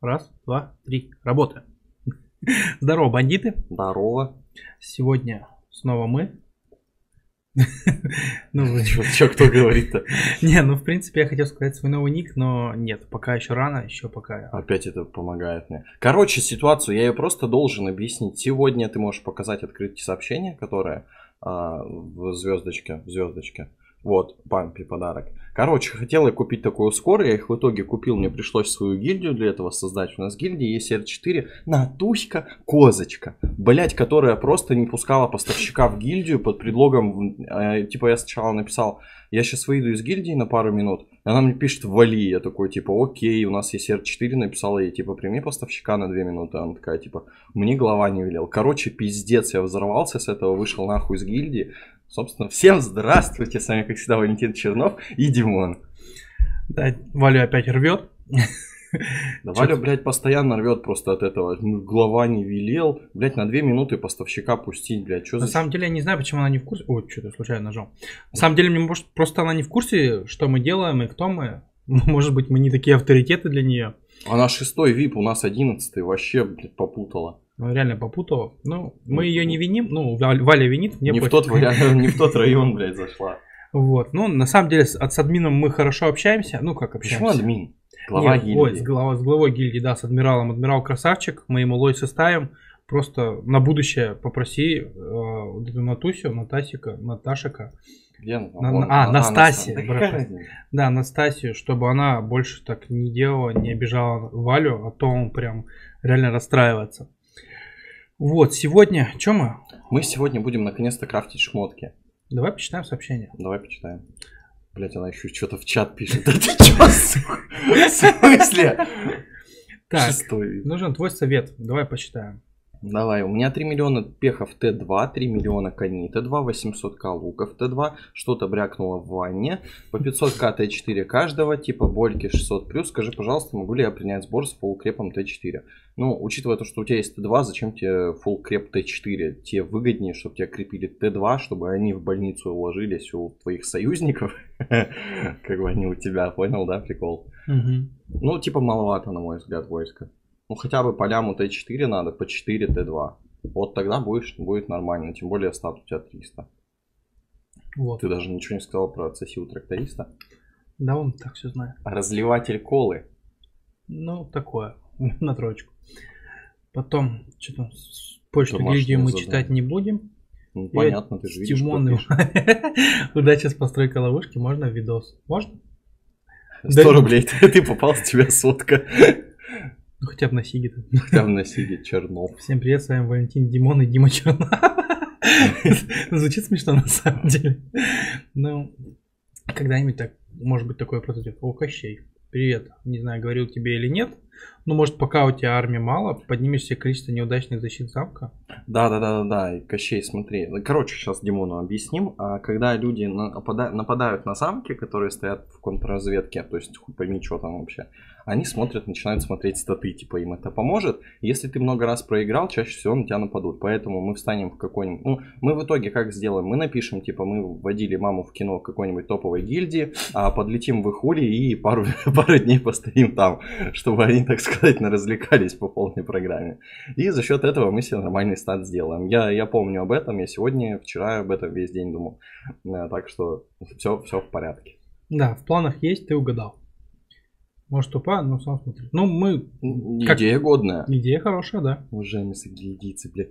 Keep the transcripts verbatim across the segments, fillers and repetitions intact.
Раз, два, три. Работаем. Здорово, бандиты. Здорово. Сегодня снова мы. Ну, что кто говорит-то? Не, ну, в принципе, я хотел сказать свой новый ник, но нет, пока еще рано, еще пока. Опять это помогает мне. Короче, ситуацию я ее просто должен объяснить. Сегодня ты можешь показать открытие сообщения, которое а, в звездочке, в звездочке. Вот, пампе подарок. Короче, хотел я купить такую скоро, я их в итоге купил, мне пришлось свою гильдию для этого создать. У нас в гильдии есть эр четыре, Натуська Козочка, блять, которая просто не пускала поставщика в гильдию под предлогом, э, типа я сначала написал, я сейчас выйду из гильдии на пару минут, она мне пишет, вали, я такой, типа, окей, у нас есть эр четыре, написала ей, типа, прими поставщика на две минуты, она такая, типа, мне глава не велел. Короче, пиздец, я взорвался с этого, вышел нахуй из гильдии. Собственно, всем здравствуйте, с вами, как всегда, Валентин Чернов и Димон. Да, Валю опять рвет. Да, Валю, блядь, постоянно рвет просто от этого. Глава не велел. Блядь, на две минуты поставщика пустить, блядь. Что на за... самом деле, я не знаю, почему она не в курсе. Ой, что-то случайно нажал. На самом деле, мне может, просто она не в курсе, что мы делаем и кто мы. Может быть, мы не такие авторитеты для нее. Она шестой вип, у нас одиннадцатый. Вообще, блядь, попутала. Ну, реально попутала. Ну, мы ее не виним. Ну, Валя винит. Мне не, в тот, не в тот район, блядь, зашла. Вот. Ну, на самом деле, с, с админом мы хорошо общаемся. Ну, как общаемся? Почему админ? Глава Нет, гильдии. Ой, с, глава, с главой гильдии, да, с адмиралом. Адмирал красавчик. Мы ему лойсы ставим. Просто на будущее попроси э, вот эту Натусю, Натасика, Наташика. Я, на, вон, а, а, Настасия. Да, да, Настасию, чтобы она больше так не делала, не обижала Валю, а то он прям реально расстраивается. Вот, сегодня, что мы? Мы сегодня будем наконец-то крафтить шмотки. Давай почитаем сообщение. Давай почитаем. Блять, она еще что-то в чат пишет. Да ты чё, сука? В смысле? Так, нужен твой совет. Давай почитаем. Давай, у меня три миллиона пехов тэ два, три миллиона коней тэ два, восемьсот ка луков тэ два, что-то брякнуло в ванне, по пятьсот ка тэ четыре каждого, типа больки шестьсот плюс, скажи, пожалуйста, могу ли я принять сбор с фулл-крепом тэ четыре? Ну, учитывая то, что у тебя есть тэ два, зачем тебе фулл-креп тэ четыре? Тебе выгоднее, чтобы тебя крепили тэ два, чтобы они в больницу уложились у твоих союзников, как бы они у тебя, понял, да, прикол? Ну, типа маловато, на мой взгляд, войска. Ну, хотя бы по ляму тэ четыре надо, по четыре тэ два. Вот тогда будешь, будет нормально. Тем более стат у тебя триста. Вот. Ты даже ничего не сказал про цесил тракториста. Да, он так все знает. Разливатель колы. Ну, такое. На троечку. Потом, что там, почту гильдию мы задание. Читать не будем. Ну, понятно, ты же видишь, Тимон... Удача с постройкой ловушки. Можно видос? Можно? сто рублей. Ты попал, с тебя сотка. Ну, хотя бы на Сиге. Хотя бы на Сиге, Чернов. Всем привет, с вами Валентин, Димон и Дима Чернов. Звучит смешно на самом деле. Ну, когда-нибудь так, может быть, такое прототип. О, Кощей, привет. Не знаю, говорил тебе или нет. Ну, может, пока у тебя армии мало, поднимешь себе количество неудачных защит замка? Да, да, да, да, да. Кощей, смотри. Короче, сейчас Димону объясним. Когда люди нападают на замки, которые стоят в контрразведке, то есть хуй пойми, что там вообще, они смотрят, начинают смотреть статы, типа им это поможет. Если ты много раз проиграл, чаще всего на тебя нападут. Поэтому мы встанем в какой-нибудь... Ну, мы в итоге как сделаем? Мы напишем, типа, мы вводили маму в кино какой-нибудь топовой гильдии, а подлетим в их ули и пару, пару дней постоим там, чтобы они, так сказать, развлекались по полной программе. И за счет этого мы себе нормальный стат сделаем. Я, я помню об этом, я сегодня, вчера об этом весь день думал. Так что все, все в порядке. Да, в планах есть, ты угадал. Может тупая, но сам смотри. Ну, мы... Идея как... годная. Идея хорошая, да. Уважаемые гильдийцы, блядь.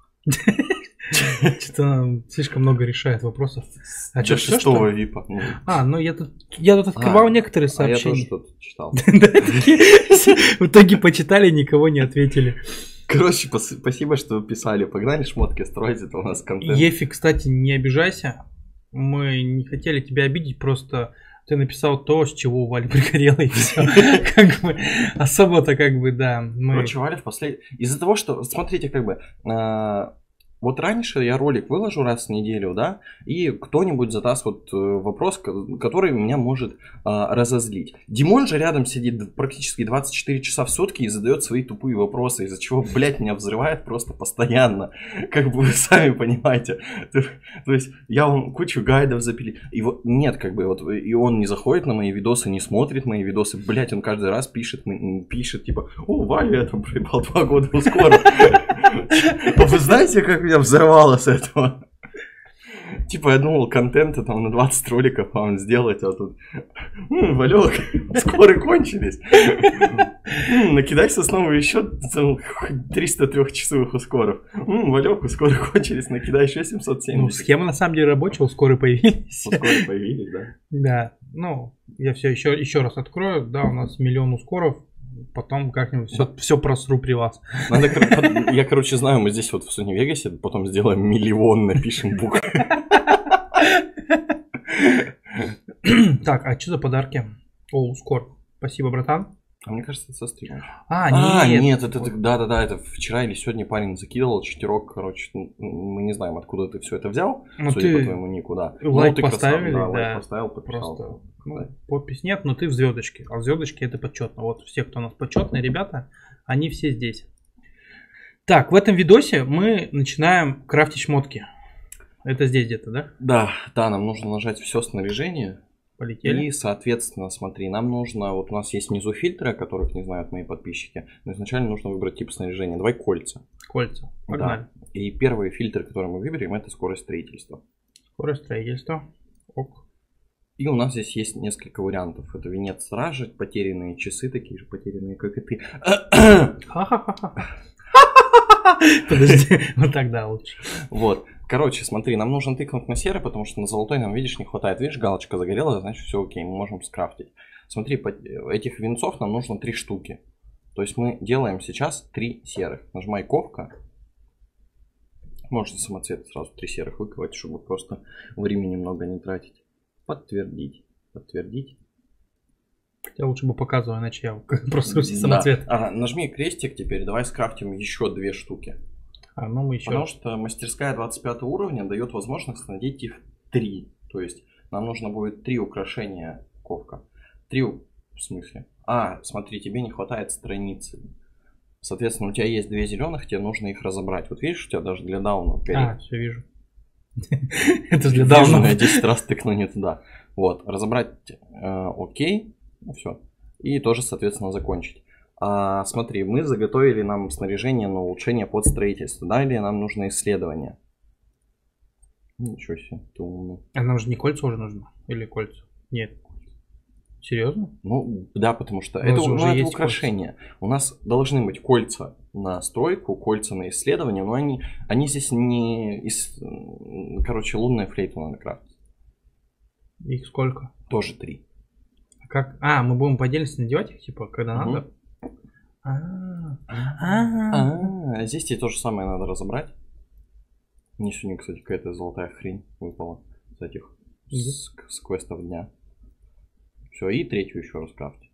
Что-то слишком много решает вопросов. А что шестого випа? А, ну я тут, я тут открывал некоторые сообщения. А я тоже что-то читал. В итоге почитали, никого не ответили. Короче, спасибо, что писали. Погнали шмотки строить, это у нас контент. Ефи, кстати, не обижайся. Мы не хотели тебя обидеть, просто... Ты написал то, с чего у Вали пригорело, и все. Как бы особо-то как бы, да. Короче, Валя в последний... Из-за того, что, смотрите, как бы, Вот раньше я ролик выложу раз в неделю, да, и кто-нибудь задаст вот вопрос, который меня может а, разозлить. Димон же рядом сидит практически двадцать четыре часа в сутки и задает свои тупые вопросы, из-за чего, блядь, меня взрывает просто постоянно. Как бы вы сами понимаете. То, то есть я вам кучу гайдов запилил. И вот нет, как бы, вот, и он не заходит на мои видосы, не смотрит мои видосы. Блядь, он каждый раз пишет, пишет, типа, о, Валя, я там проебал два года скоро. Вы знаете, как меня взорвало с этого? Типа, я думал, контента там на двадцать роликов вам сделать, а тут... М, Валек, скоро кончились. М, накидайся снова еще триста трехчасовых ускоров. М, Валек, ускоры кончились, накидай еще семьсот семьдесят. Ну, схема на самом деле рабочая, ускоры появились. Ускоры появились, да? Да, ну, я все еще, еще раз открою. Да, у нас миллион ускоров. Потом как-нибудь все, все просру при вас. Надо, я, короче, знаю, мы здесь вот в Sony Vegas потом сделаем миллион, напишем буквы. Так, а что за подарки? О, ускор. Спасибо, братан. А мне кажется, это со стрима. А, а нет. нет, это, вот. да-да-да, это вчера или сегодня парень закидывал четырек, короче, мы не знаем, откуда ты все это взял, ну, судя ты по твоему нику, да. Лайк ну, поставили, красав, да, да, лайк поставил, подписал. Просто, ну, да. подпись нет, но ты в звездочке, а в звездочке это почетно. Вот все, кто у нас почетные ребята, они все здесь. Так, в этом видосе мы начинаем крафтить шмотки. Это здесь где-то, да? Да, да, нам нужно нажать все снаряжение. Полетели. И, соответственно, смотри, нам нужно, вот у нас есть внизу фильтры, о которых не знают мои подписчики, но изначально нужно выбрать тип снаряжения. Давай кольца. Кольца, погнали. Да. И первый фильтр, который мы выберем, это скорость строительства. Скорость строительства. Ок. И у нас здесь есть несколько вариантов. Это венец стражи, потерянные часы, такие же потерянные, как и ты. Ха-ха-ха. Подожди, вот тогда лучше. Вот. Короче, смотри, нам нужно тыкнуть на серый, потому что на золотой нам, видишь, не хватает. Видишь, галочка загорелась, значит, все окей, мы можем скрафтить. Смотри, этих венцов нам нужно три штуки. То есть мы делаем сейчас три серых. Нажимай ковка. Можно самоцвет сразу три серых выковать, чтобы просто времени много не тратить. Подтвердить. Подтвердить. Я лучше бы показывал, иначе я просто все самоцвет. Да. Ага, нажми крестик теперь, давай скрафтим еще две штуки. А, ну мы еще... Потому что мастерская двадцать пятого уровня дает возможность надеть их три. То есть нам нужно будет три украшения ковка. Три, в смысле? А, смотри, тебе не хватает страницы. Соответственно, у тебя есть две зеленых, тебе нужно их разобрать. Вот видишь, у тебя даже для дауна горит. А, все вижу. Это же для дауна. Я десять раз тыкну не туда. Вот, разобрать, окей, ну все. И тоже, соответственно, закончить. А, смотри, мы заготовили нам снаряжение на улучшение под строительство. Далее нам нужно исследование. Ничего себе, ты умный. А нам же не кольца уже нужно? Или кольца? Нет. Серьезно? Ну, да, потому что это, ну, это украшение. Кольца. У нас должны быть кольца на стройку, кольца на исследование, но они, они здесь не... Из... Короче, лунная флейта надо крафтить. Их сколько? Тоже три. А, как? А, мы будем по отдельности надевать их, типа, когда угу. надо? А, здесь тебе то же самое надо разобрать. Мне сегодня, кстати, какая-то золотая хрень выпала с этих с, с квестов дня. Все, и третью еще раз крафти.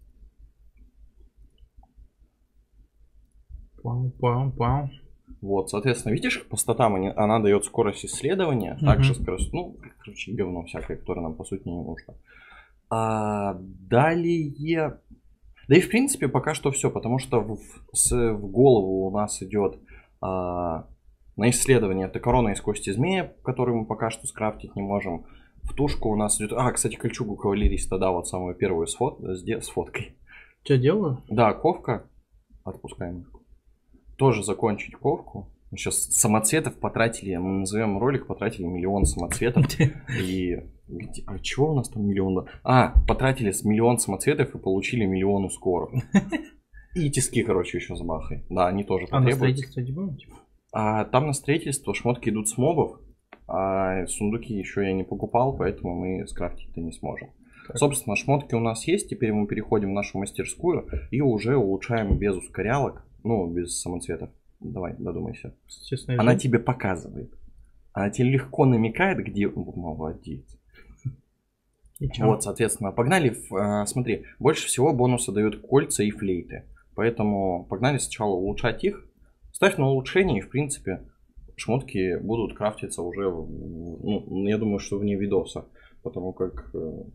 Пау, пау, пау. Вот, соответственно, видишь, по статам она дает скорость исследования, uh-huh. также скорость, ну, короче, говно всякое, которое нам, по сути, не нужно. А далее... Да и, в принципе, пока что все, потому что в, с, в голову у нас идет а, на исследование это корона из кости змея, которую мы пока что скрафтить не можем. В тушку у нас идет... А, кстати, кольчугу кавалериста, да, вот самую первую с, фот... с, де... с фоткой. Что делаю? Да, ковка. Отпускаем. Тоже закончить ковку. Сейчас самоцветов потратили, мы назовем ролик, потратили миллион самоцветов. И... А чего у нас там миллион? А, потратили с миллион самоцветов и получили миллион ускоров. И тиски, короче, еще с бахой. Да, они тоже потребуются. А на строительство не будем? А там на строительство шмотки идут с мобов. А сундуки еще я не покупал, поэтому мы скрафтить-то не сможем. Так. Собственно, шмотки у нас есть. Теперь мы переходим в нашу мастерскую и уже улучшаем без ускорялок. Ну, без самоцветов. Давай, додумайся. Она тебе показывает. Она тебе легко намекает, где... Молодец. Вот, соответственно, погнали. В, смотри, больше всего бонусы дают кольца и флейты. Поэтому погнали сначала улучшать их. Ставь на улучшение и, в принципе, шмотки будут крафтиться уже, ну, я думаю, что вне видоса, потому как,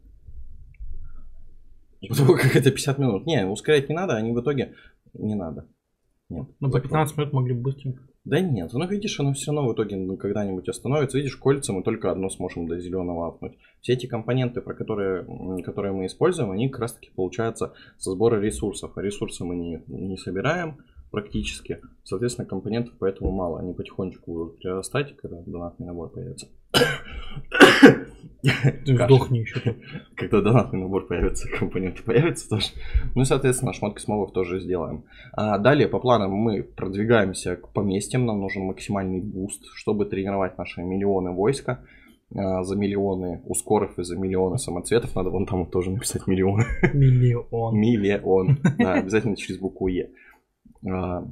потому как это пятьдесят минут. Не, ускорять не надо, они в итоге не надо. Нет. Ну, за пятнадцать минут могли бы быстренько. Да нет, ну видишь, оно все равно в итоге ну, когда-нибудь остановится. Видишь, кольца мы только одно сможем до зеленого апнуть. Все эти компоненты, про которые, которые мы используем, они как раз таки получаются со сбора ресурсов. А ресурсы мы не, не собираем практически. Соответственно, компонентов поэтому мало. Они потихонечку будут прирастать, когда донатный набор появится. Ты сдохни еще тут. Когда донатный набор появится, компоненты появятся тоже. Ну и, соответственно, шмотки с мобов тоже сделаем. А далее, по планам, мы продвигаемся к поместьям. Нам нужен максимальный буст, чтобы тренировать наши миллионы войска. А, за миллионы ускоров и за миллионы самоцветов. Надо вон там тоже написать миллион. Миллион. Миллион. Да, обязательно через букву Е. А...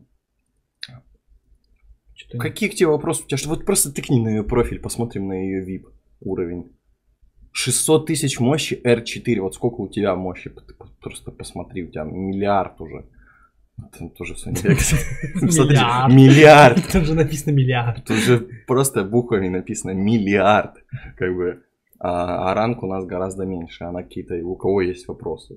Какие к тебе вопросы у тебя? Что вот просто тыкни на ее профиль, посмотрим на ее ви ай пи уровень. шестьсот тысяч мощи эр четыре. Вот сколько у тебя мощи? Ты просто посмотри, у тебя миллиард уже. Это тоже все Миллиард. Миллиард. Тут же написано миллиард. Тут же просто буквами написано миллиард. Как бы. А, а ранг у нас гораздо меньше. Она какие-то. У кого есть вопросы?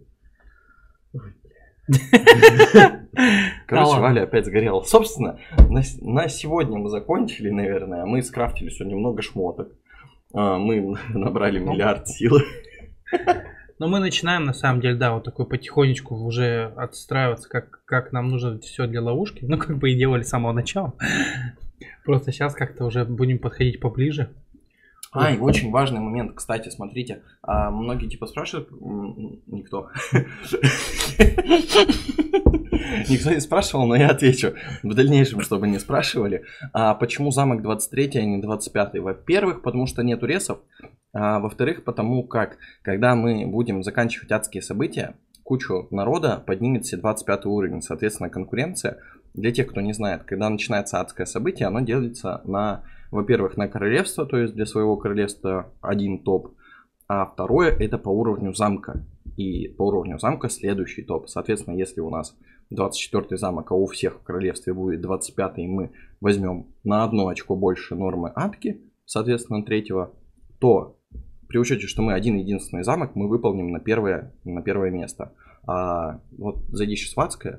Короче, Валя опять сгорела. Собственно, на, на сегодня мы закончили, наверное. Мы скрафтили сегодня много шмоток. А, мы набрали миллиард сил. Но мы начинаем, на самом деле, да, вот такой потихонечку уже отстраиваться, как, как нам нужно все для ловушки. Ну, как бы и делали с самого начала. Просто сейчас как-то уже будем подходить поближе. А, и очень важный момент, кстати, смотрите, а, многие типа спрашивают, никто, никто не спрашивал, но я отвечу в дальнейшем, чтобы не спрашивали, а почему замок двадцать третий, а не двадцать пятый? Во-первых, потому что нету ресов, а во-вторых, потому как, когда мы будем заканчивать адские события, кучу народа поднимет все двадцать пятый уровень, соответственно, конкуренция. Для тех, кто не знает, когда начинается адское событие, оно делится на, во-первых, на королевство, то есть для своего королевства один топ, а второе это по уровню замка. И по уровню замка следующий топ. Соответственно, если у нас двадцать четвёртый замок, а у всех в королевстве будет двадцать пятый, мы возьмем на одно очко больше нормы адки, соответственно, третьего, то при учете, что мы один единственный замок, мы выполним на первое, на первое место. А вот зайди сейчас в адское.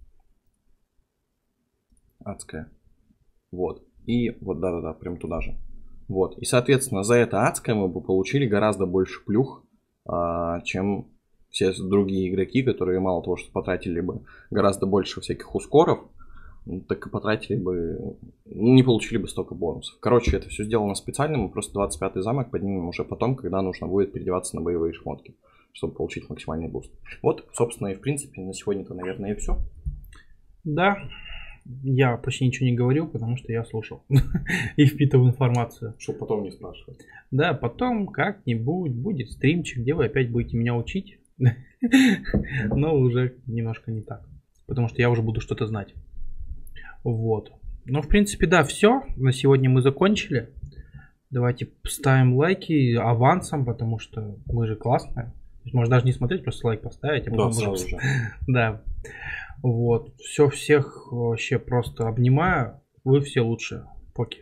Адская. Вот. И вот, да-да-да, прям туда же. Вот. И, соответственно, за это адское мы бы получили гораздо больше плюх, а, чем все другие игроки, которые мало того, что потратили бы гораздо больше всяких ускоров, так и потратили бы, не получили бы столько бонусов. Короче, это все сделано специально, мы просто двадцать пятый замок поднимем уже потом, когда нужно будет переодеваться на боевые шмотки, чтобы получить максимальный буст. Вот, собственно, и в принципе на сегодня-то, наверное, и все. Да. Я почти ничего не говорил, потому что я слушал и впитывал информацию. Чтобы потом не спрашивать. Да, потом как-нибудь будет стримчик, где вы опять будете меня учить. Но уже немножко не так. Потому что я уже буду что-то знать. Вот. Ну, в принципе, да, все. На сегодня мы закончили. Давайте ставим лайки авансом, потому что мы же классные. Можно даже не смотреть, просто лайк поставить. А да, сразу же. Да. Вот. Все, всех вообще просто обнимаю. Вы все лучшие. Поки.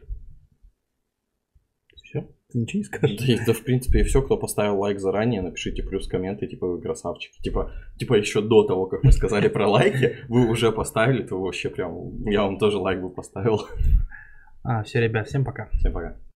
Все? Ты ничего не скажешь? Да, да, в принципе, и все. Кто поставил лайк заранее, напишите плюс комменты, типа вы красавчики. Типа, типа еще до того, как мы сказали про лайки, вы уже поставили, то вообще прям, я вам тоже лайк бы поставил. А, все, ребят, всем пока. Всем пока.